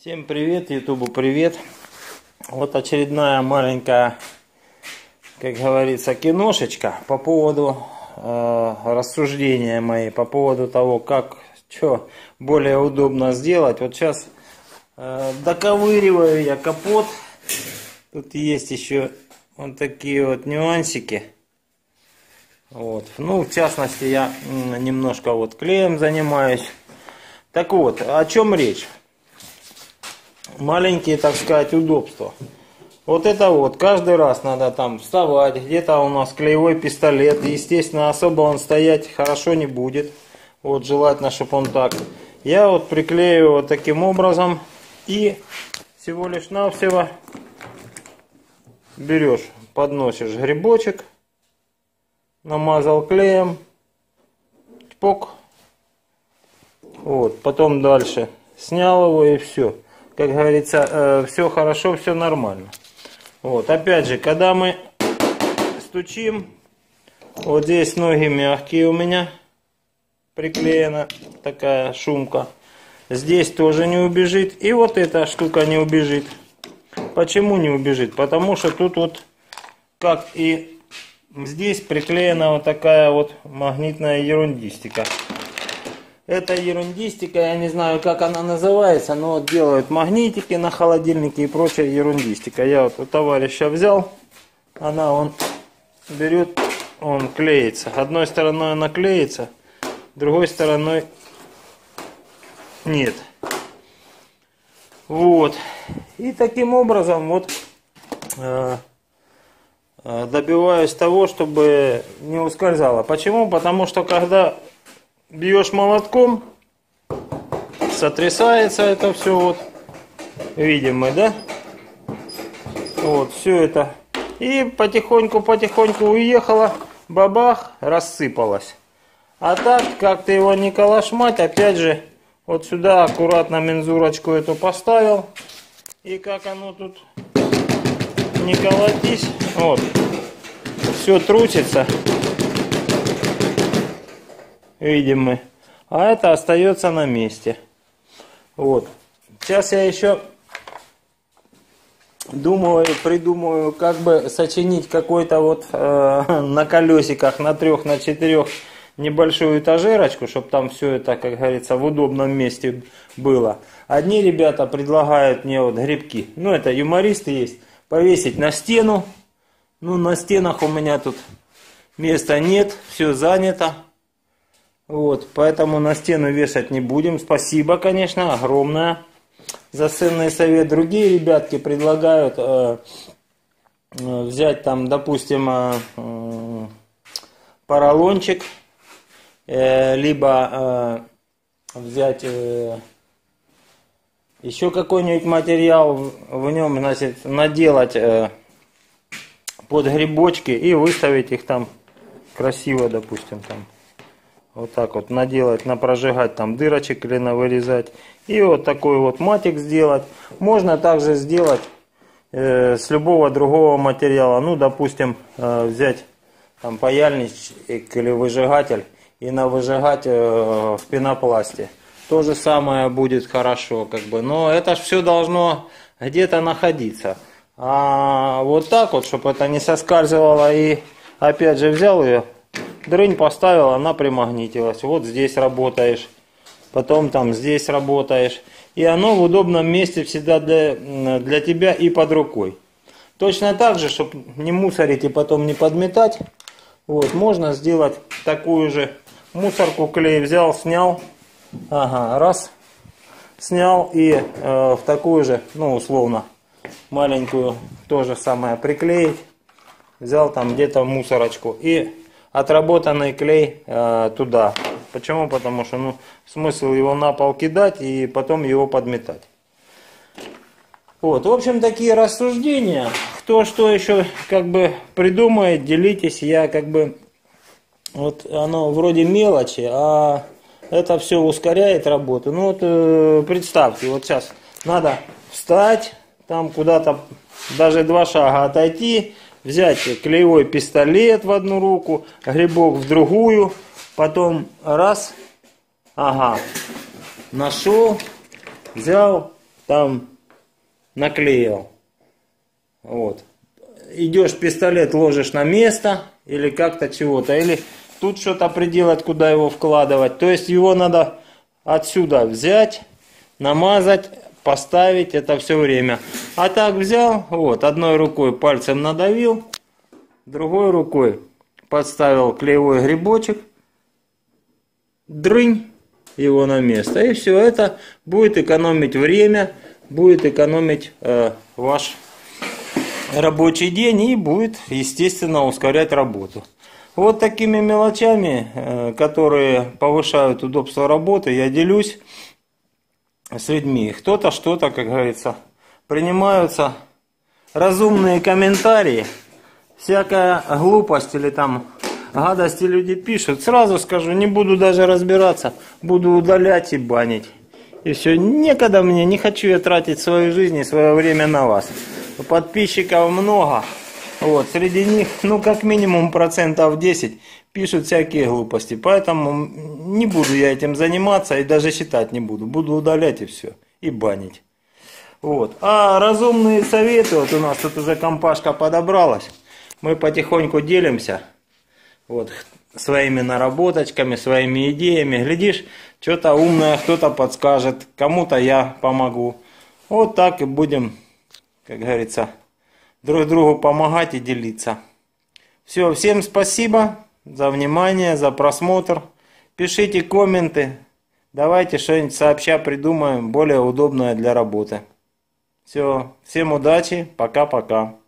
Всем привет, Ютубу привет. Вот очередная маленькая, как говорится, киношечка по поводу рассуждения мои, по поводу того, как, что более удобно сделать. Вот сейчас доковыриваю я капот. Тут есть еще вот такие вот нюансики. Вот. Ну, в частности, я немножко вот клеем занимаюсь. Так вот, о чем речь? Маленькие, так сказать, удобства. Вот это вот, каждый раз надо там вставать. Где-то у нас клеевой пистолет. Естественно, особо он стоять хорошо не будет. Вот, желательно, чтобы он так. Я вот приклеиваю вот таким образом. И всего лишь навсего берешь, подносишь грибочек. Намазал клеем. Чпок. Вот, потом дальше снял его и все. Как говорится, все хорошо, все нормально. Вот, опять же, когда мы стучим, вот здесь ноги мягкие у меня, приклеена такая шумка. Здесь тоже не убежит, и вот эта штука не убежит. Почему не убежит? Потому что тут вот, как и здесь, приклеена вот такая вот магнитная ерундистика. Эта ерундистика, я не знаю, как она называется, но вот делают магнитики на холодильнике и прочая ерундистика. Я вот у товарища взял, он берет, он клеится. Одной стороной она клеится, другой стороной нет. Вот. И таким образом вот добиваюсь того, чтобы не ускользало. Почему? Потому что когда бьешь молотком, сотрясается это все, вот, видим мы, да? Вот, все это. И потихоньку уехало, бабах, рассыпалось. А так, как ты его не калашмать, опять же, вот сюда аккуратно мензурочку эту поставил. И как оно тут не колотись, вот, все трусится. Видим мы. А это остается на месте. Вот. Сейчас я еще придумываю, как бы сочинить какой-то вот на колесиках, на 3, на 4 небольшую этажерочку, чтобы там все это, как говорится, в удобном месте было. Одни ребята предлагают мне вот грибки. Ну, это юмористы есть. Повесить на стену. Ну, на стенах у меня тут места нет. Все занято. Вот, поэтому на стену вешать не будем. Спасибо, конечно, огромное за ценный совет. Другие ребятки предлагают взять там, допустим, поролончик, либо взять еще какой-нибудь материал, в нем, значит, наделать под грибочки и выставить их там красиво, допустим, там. Вот так вот наделать, напрожигать там дырочек или навырезать. И вот такой вот матик сделать. Можно также сделать с любого другого материала. Ну, допустим, взять там паяльничек или выжигатель и навыжигать в пенопласте. То же самое будет хорошо, как бы. Но это ж все должно где-то находиться. А вот так вот, чтобы это не соскальзывало, и опять же взял ее. Дрынь поставил, она примагнитилась. Вот здесь работаешь. Потом там здесь работаешь. И оно в удобном месте всегда для тебя и под рукой. Точно так же, чтобы не мусорить и потом не подметать. Вот, можно сделать такую же мусорку. Клей взял, снял. Ага, раз. Снял и в такую же, ну условно, маленькую то же самое приклеить. Взял там где-то мусорочку и отработанный клей туда. Почему? Потому что, ну, смысл его на пол кидать и потом его подметать. Вот, в общем, такие рассуждения. Кто что еще как бы придумает, делитесь. Я как бы, вот оно вроде мелочи, а это все ускоряет работу. Ну вот представьте, вот сейчас надо встать, там куда-то даже 2 шага отойти, взять клеевой пистолет в одну руку, грибок в другую, потом раз, ага, нашел, взял, там наклеил. Вот. Идешь, пистолет ложишь на место, или как-то чего-то, или тут что-то приделать, куда его вкладывать. То есть его надо отсюда взять, намазать, поставить это все время. А так взял, вот, одной рукой пальцем надавил, другой рукой подставил клеевой грибочек, дрынь его на место. И все это будет экономить время, будет экономить ваш рабочий день и будет, естественно, ускорять работу. Вот такими мелочами, которые повышают удобство работы, я делюсь с людьми. Кто-то что-то, как говорится, принимаются разумные комментарии, всякая глупость или там гадости люди пишут. Сразу скажу, не буду даже разбираться, буду удалять и банить. И все, некогда мне, не хочу я тратить свою жизнь и свое время на вас. Подписчиков много, вот, среди них, ну, как минимум 10% пишут всякие глупости, поэтому не буду я этим заниматься и даже считать не буду, буду удалять и все, и банить. Вот, а разумные советы, вот у нас тут уже компашка подобралась, мы потихоньку делимся, вот, своими наработочками, своими идеями, глядишь, что-то умное кто-то подскажет, кому-то я помогу, вот так и будем, как говорится, друг другу помогать и делиться. Все, всем спасибо за внимание, за просмотр. Пишите комменты. Давайте что-нибудь сообща придумаем, более удобное для работы. Все, всем удачи, пока-пока.